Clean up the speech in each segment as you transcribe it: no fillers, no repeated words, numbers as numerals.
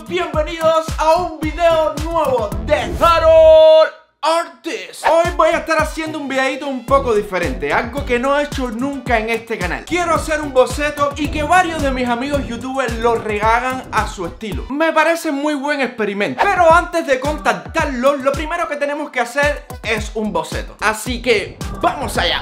bienvenidos a un video nuevo de Harold Artist. Hoy voy a estar haciendo un videito un poco diferente, algo que no he hecho nunca en este canal. Quiero hacer un boceto y que varios de mis amigos youtubers lo rehagan a su estilo. Me parece muy buen experimento, pero antes de contactarlos, lo primero que tenemos que hacer es un boceto. Así que vamos allá.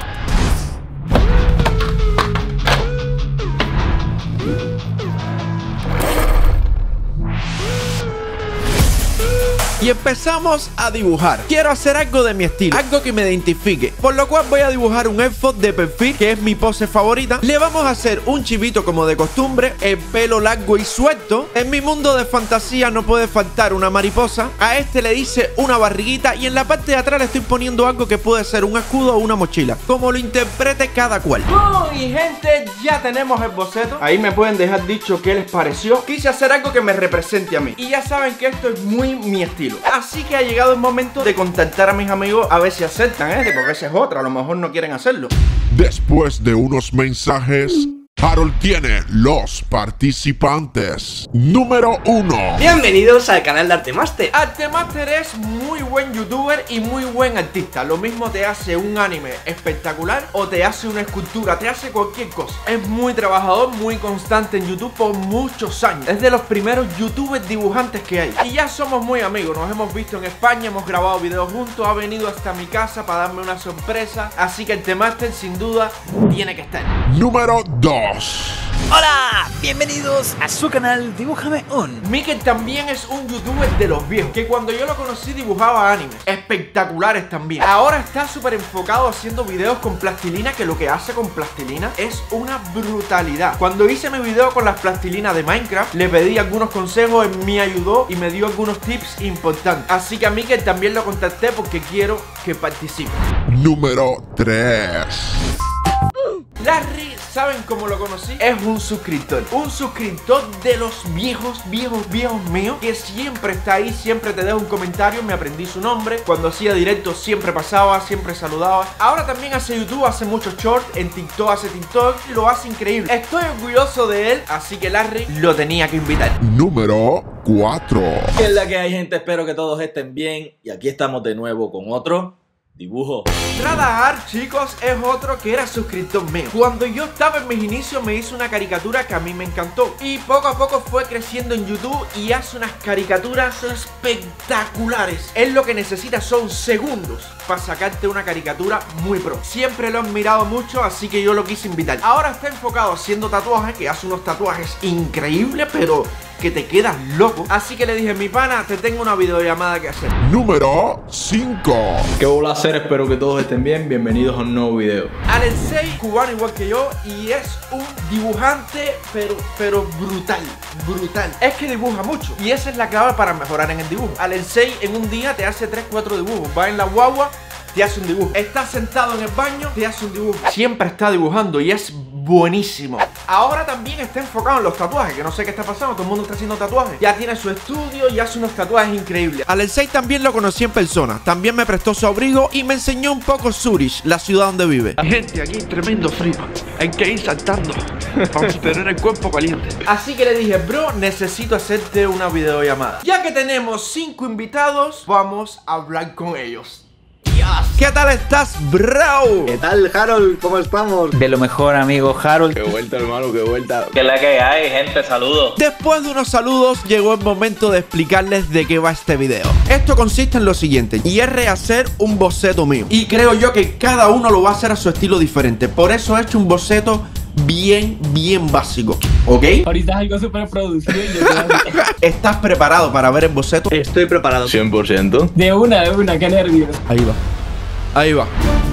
Y empezamos a dibujar. Quiero hacer algo de mi estilo, algo que me identifique, por lo cual voy a dibujar un elfo de perfil, que es mi pose favorita. Le vamos a hacer un chivito como de costumbre, el pelo largo y suelto. En mi mundo de fantasía no puede faltar una mariposa. A este le hice una barriguita y en la parte de atrás le estoy poniendo algo que puede ser un escudo o una mochila, como lo interprete cada cual. Y gente, ya tenemos el boceto. Ahí me pueden dejar dicho qué les pareció. Quise hacer algo que me represente a mí, y ya saben que esto es muy mi estilo. Así que ha llegado el momento de contactar a mis amigos a ver si aceptan, porque esa es otra, a lo mejor no quieren hacerlo. Después de unos mensajes, Harold tiene los participantes. Número 1. Bienvenidos al canal de Artemaster. Artemaster es muy buen youtuber y muy buen artista. Lo mismo te hace un anime espectacular o te hace una escultura, te hace cualquier cosa. Es muy trabajador, muy constante en YouTube por muchos años. Es de los primeros youtubers dibujantes que hay. Y ya somos muy amigos, nos hemos visto en España, hemos grabado videos juntos, ha venido hasta mi casa para darme una sorpresa. Así que Artemaster sin duda tiene que estar. Número 2. Hola, bienvenidos a su canal Dibújame Un. Mikel también es un youtuber de los viejos, que cuando yo lo conocí dibujaba animes espectaculares también. Ahora está súper enfocado haciendo videos con plastilina, que lo que hace con plastilina es una brutalidad. Cuando hice mi video con las plastilinas de Minecraft, le pedí algunos consejos, él me ayudó y me dio algunos tips importantes. Así que a Mikel también lo contacté porque quiero que participe. Número 3. Larry, ¿saben cómo lo conocí? Es un suscriptor de los viejos míos, que siempre está ahí, siempre te deja un comentario. Me aprendí su nombre, cuando hacía directo siempre pasaba, siempre saludaba. Ahora también hace YouTube, hace muchos shorts, en TikTok hace TikTok, lo hace increíble. Estoy orgulloso de él, así que Larry lo tenía que invitar. Número 4. ¿Qué es la que hay, gente? Espero que todos estén bien. Y aquí estamos de nuevo con otro dibujo. Tradahar, chicos, es otro que era suscriptor mío. Cuando yo estaba en mis inicios me hizo una caricatura que a mí me encantó, y poco a poco fue creciendo en YouTube y hace unas caricaturas espectaculares. Él lo que necesita son segundos para sacarte una caricatura muy pro. Siempre lo he admirado mucho, así que yo lo quise invitar. Ahora está enfocado haciendo tatuajes, que hace unos tatuajes increíbles, pero que te quedas loco. Así que le dije, mi pana, te tengo una videollamada que hacer. Número 5. ¿Qué voy a hacer? Espero que todos estén bien. Bienvenidos a un nuevo video. Alexei, cubano igual que yo, y es un dibujante, pero brutal. Es que dibuja mucho, y esa es la clave para mejorar en el dibujo. Alexei en un día te hace 3-4 dibujos. Va en la guagua, te hace un dibujo. Está sentado en el baño, te hace un dibujo. Siempre está dibujando y es buenísimo. Ahora también está enfocado en los tatuajes, que no sé qué está pasando, todo el mundo está haciendo tatuajes. Ya tiene su estudio y hace unos tatuajes increíbles. Alexei también lo conocí en persona, también me prestó su abrigo y me enseñó un poco Zurich, la ciudad donde vive. Gente, aquí tremendo frío, hay que ir saltando para tener el cuerpo caliente. Así que le dije, bro, necesito hacerte una videollamada. Ya que tenemos 5 invitados, vamos a hablar con ellos. ¿Qué tal estás, bro? ¿Qué tal, Harold? ¿Cómo estamos? De lo mejor, amigo Harold. Qué vuelta, hermano, qué vuelta. ¿Qué es la que hay, gente? Saludos. Después de unos saludos, llegó el momento de explicarles de qué va este video. Esto consiste en lo siguiente, y es rehacer un boceto mío. Y creo yo que cada uno lo va a hacer a su estilo diferente. Por eso he hecho un boceto bien básico, ¿ok? Ahorita es algo súper producido. ¿Estás preparado para ver el boceto? Estoy preparado. 100%. De una, qué nervios. Ahí va.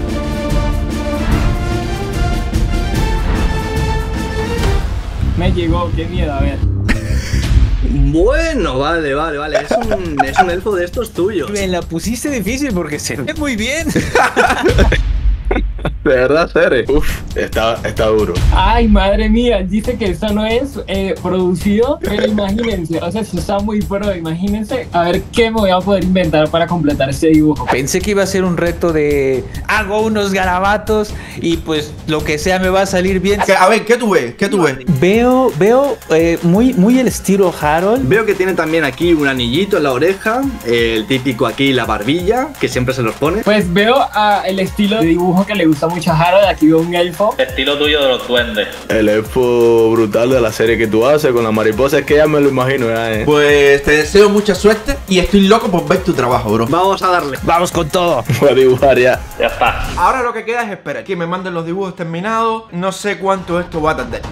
Me llegó, qué miedo, a ver. Bueno, vale. Es un elfo de estos tuyos. Me la pusiste difícil porque se ve muy bien. De verdad, Cere. Uf, está duro. Ay, madre mía, dice que esto no es producido, pero imagínense, o sea, si está muy pro, imagínense a ver qué me voy a poder inventar para completar este dibujo. Pensé que iba a ser un reto de hago unos garabatos y pues lo que sea me va a salir bien. A ver, ¿qué tú ves? ¿Qué tú ves? Veo muy el estilo Harold. Veo que tiene también aquí un anillito en la oreja, el típico aquí la barbilla, que siempre se los pone. Pues veo el estilo de dibujo que le gusta mucho a Harold. Aquí veo un elfo. Estilo tuyo de los duendes. El elfo brutal de la serie que tú haces con la mariposa, es que ya me lo imagino, ya, Pues te deseo mucha suerte y estoy loco por ver tu trabajo, bro. Vamos a darle. Vamos con todo. Voy a dibujar ya. Ya está. Ahora lo que queda es esperar que me manden los dibujos terminados. No sé cuánto esto va a tardar.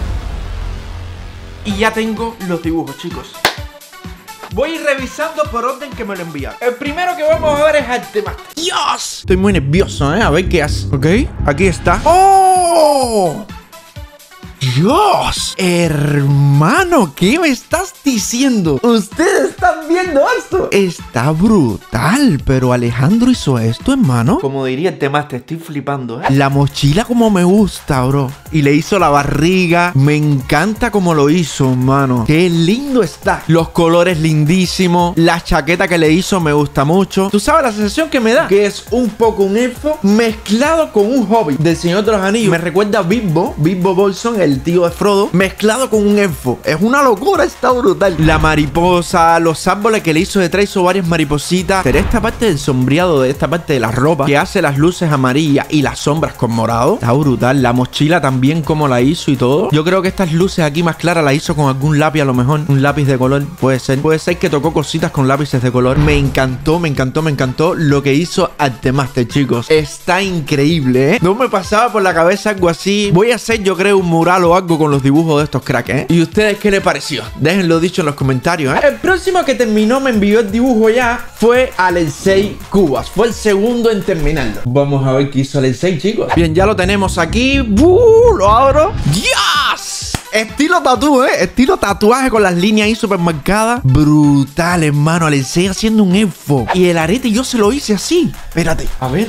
Y ya tengo los dibujos, chicos. Voy a ir revisando por orden que me lo envían. El primero que vamos a ver es Artemaster. ¡Dios! Estoy muy nervioso, a ver qué hace. Ok, aquí está. ¡Oh! ¡Dios! Hermano, ¿qué me estás diciendo? ¿Ustedes están viendo esto? Está brutal, pero Alejandro hizo esto, hermano. Como diría el tema, te estoy flipando, La mochila como me gusta, bro. Y le hizo la barriga. Me encanta como lo hizo, hermano. Qué lindo está. Los colores lindísimos. La chaqueta que le hizo me gusta mucho. ¿Tú sabes la sensación que me da? Que es un poco un elfo mezclado con un hobbit del Señor de los Anillos. Me recuerda a Bilbo Bolsón, el tío de Frodo, mezclado con un elfo. Es una locura, está brutal. La mariposa, los árboles que le hizo detrás, hizo varias maripositas. Pero esta parte del sombreado, de esta parte de la ropa, que hace las luces amarillas y las sombras con morado, está brutal. La mochila también como la hizo y todo. Yo creo que estas luces aquí más claras la hizo con algún lápiz, a lo mejor un lápiz de color, puede ser. Puede ser que tocó cositas con lápices de color. Me encantó lo que hizo Artemaster, chicos. Está increíble, No me pasaba por la cabeza algo así. Voy a hacer, yo creo, un mural o algo con los dibujos de estos cracks, ¿Y ustedes qué les pareció? Déjenlo dicho en los comentarios, El próximo que terminó, me envió el dibujo ya, fue Alexei Cubas. Fue el segundo en terminarlo. Vamos a ver qué hizo Alexei, chicos. Bien, ya lo tenemos aquí. Lo abro. ¡Dios! Estilo tatú, Estilo tatuaje con las líneas ahí súper marcadas. Brutal, hermano. Alexei haciendo un elfo. Y el arete yo se lo hice así. Espérate. A ver.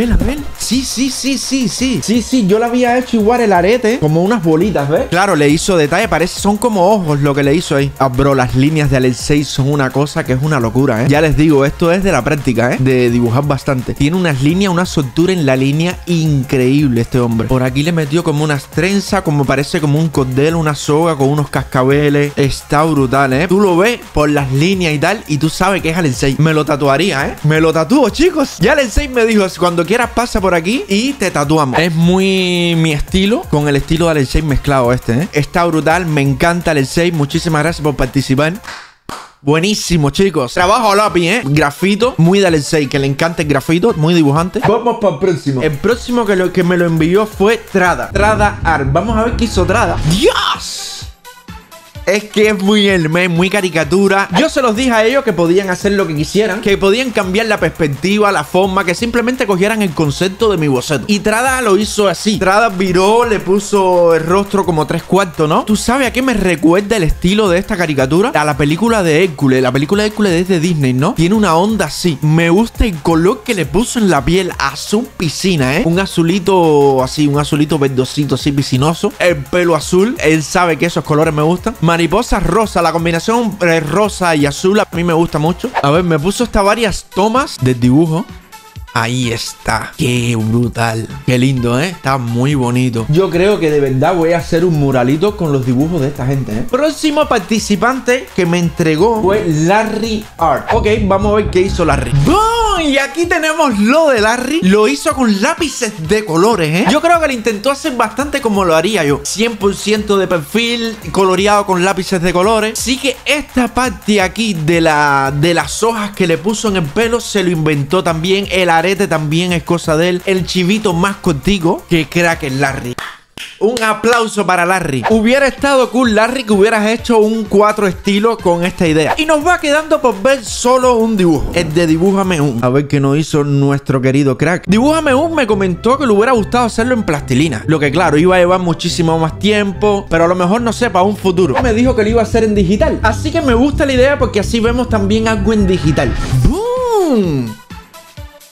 Sí, yo le había hecho igual el arete. Como unas bolitas, ¿ves? Claro, le hizo detalle. Parece, son como ojos lo que le hizo ahí. Bro, las líneas de Alexei son una cosa que es una locura, Ya les digo, esto es de la práctica, De dibujar bastante. Tiene unas líneas, una soltura en la línea increíble este hombre. Por aquí le metió como unas trenzas, como parece como un cordel, una soga con unos cascabeles. Está brutal, Tú lo ves por las líneas y tal, y tú sabes que es Alexei. Me lo tatuaría, Me lo tatúo, chicos. Ya Alexei me dijo, cuando quieras pasa por aquí y te tatuamos. Es muy mi estilo, con el estilo de Alexei mezclado Está brutal, me encanta Alexei. Muchísimas gracias por participar. Buenísimo, chicos. Trabajo a lápiz, grafito. Muy de Alexei, que le encanta el grafito. Muy dibujante. Vamos para el próximo. El próximo que me lo envió fue Trada Art. Vamos a ver qué hizo Trada. ¡Dios! Es que es muy muy caricatura. Yo se los dije a ellos que podían hacer lo que quisieran, que podían cambiar la perspectiva, la forma, que simplemente cogieran el concepto de mi boceto. Y Trada lo hizo así. Trada viró, le puso el rostro como 3/4, ¿no? ¿Tú sabes a qué me recuerda el estilo de esta caricatura? A la película de Hércules. La película de Hércules es de Disney, ¿no? Tiene una onda así. Me gusta el color que le puso en la piel. Azul piscina, Un azulito así, un azulito verdosito así piscinoso. El pelo azul. Él sabe que esos colores me gustan. Mariposa rosa, la combinación rosa y azul a mí me gusta mucho. A ver, me puso hasta varias tomas del dibujo. Ahí está. Qué brutal. Qué lindo, Está muy bonito. Yo creo que de verdad voy a hacer un muralito con los dibujos de esta gente, Próximo participante que me entregó fue Larry Art. Ok, vamos a ver qué hizo Larry. ¡Boom! Y aquí tenemos lo de Larry. Lo hizo con lápices de colores, Yo creo que lo intentó hacer bastante como lo haría yo. 100% de perfil, coloreado con lápices de colores. Sí que esta parte aquí de las hojas que le puso en el pelo se lo inventó también. El arete también es cosa de él. El chivito más contigo. Que crack el Larry. Un aplauso para Larry. Hubiera estado cool, Larry, que hubieras hecho un 4 estilo con esta idea. Y nos va quedando por ver solo un dibujo. El de Dibújame Un. A ver qué nos hizo nuestro querido crack. Dibújame Un me comentó que le hubiera gustado hacerlo en plastilina. Lo que claro, iba a llevar muchísimo más tiempo. Pero a lo mejor, no sé, para un futuro. Me dijo que lo iba a hacer en digital. Así que me gusta la idea porque así vemos también algo en digital. ¡Boom!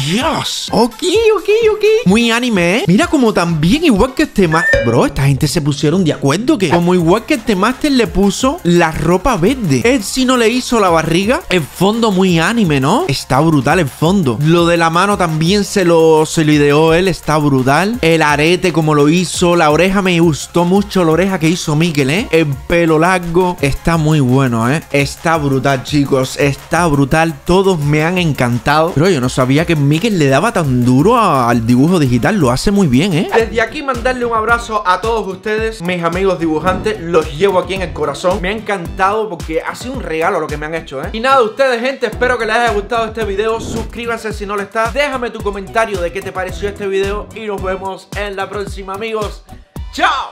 Dios. Ok. Muy anime, ¿eh? Mira como también igual que este Master. Bro, esta gente se pusieron de acuerdo que como igual que este Master le puso la ropa verde. Él sí no le hizo la barriga. El fondo muy anime, ¿no? Está brutal el fondo. Lo de la mano también se lo ideó él. Está brutal. El arete como lo hizo. La oreja me gustó mucho. La oreja que hizo Mikel, ¿eh? El pelo largo. Está muy bueno, ¿eh? Está brutal, chicos. Está brutal. Todos me han encantado. Pero yo no sabía que Mikel le daba tan duro al dibujo digital. Lo hace muy bien, ¿eh? Desde aquí mandarle un abrazo a todos ustedes, mis amigos dibujantes. Los llevo aquí en el corazón. Me ha encantado porque ha sido un regalo lo que me han hecho, ¿eh? Y nada, ustedes, gente, espero que les haya gustado este video. Suscríbanse si no lo está. Déjame tu comentario de qué te pareció este video y nos vemos en la próxima, amigos. ¡Chao!